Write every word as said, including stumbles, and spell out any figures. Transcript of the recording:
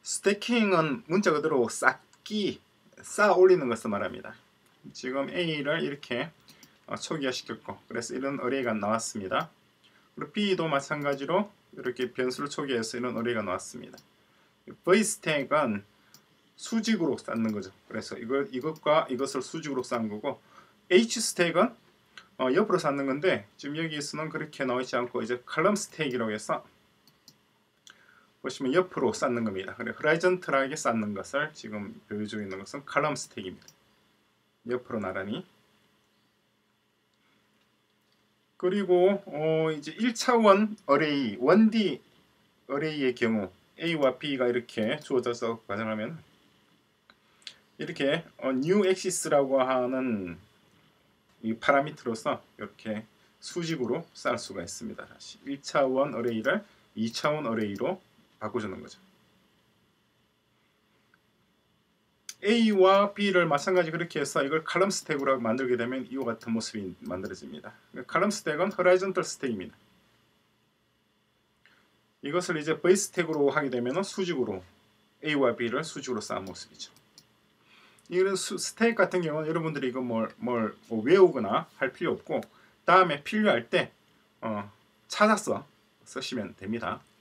스태킹은 문자 그대로 쌓기, 쌓아 올리는 것을 말합니다. 지금 A를 이렇게 초기화 시켰고, 그래서 이런 어레이가 나왔습니다. 그리고 B도 마찬가지로 이렇게 변수를 초기화해서 이런 어레이가 나왔습니다. V 스택은 수직으로 쌓는 거죠. 그래서 이걸, 이것과 이것을 수직으로 쌓은 거고, H 스택은 어, 옆으로 쌓는 건데, 지금 여기에서는 그렇게 나와 있지 않고 이제 칼럼 스택이라고 해서 보시면 옆으로 쌓는 겁니다. 그래, 호라이즌털하게 쌓는 것을 지금 보여주고 있는 것은 칼럼 스택입니다. 옆으로 나란히. 그리고 어, 이제 일 차원 어레이, 원 디 어레이의 경우 A와 B가 이렇게 주어져서 가정하면 이렇게 어, new axis라고 하는 이 파라미터로서 이렇게 수직으로 쌓을 수가 있습니다. 다시 일 차원 어레이를 이 차원 어레이로 바꿔주는 거죠. A와 B를 마찬가지 그렇게 해서 이걸 칼럼 스택으로 만들게 되면 이와 같은 모습이 만들어집니다. 칼럼 스택은 호라이즌털 스택입니다. 이것을 이제 V 스택으로 하게 되면 수직으로 A와 B를 수직으로 쌓은 모습이죠. 이런 스택 같은 경우는 여러분들이 이거 뭘, 뭘 뭐 외우거나 할 필요 없고 다음에 필요할 때 어, 찾아서 쓰시면 됩니다.